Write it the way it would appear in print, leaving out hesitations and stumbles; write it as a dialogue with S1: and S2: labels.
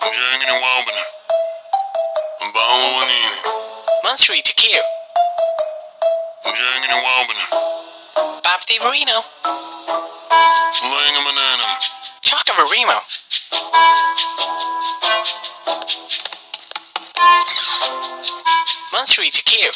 S1: Jangin' and wobbin'. I'm bowing in.
S2: Monthly to Q.
S1: Jangin' and wobbin'.
S2: Bob the Reno.
S1: Sling 'em and an 'em.
S2: Chalk of a Remo. Monthly to Q.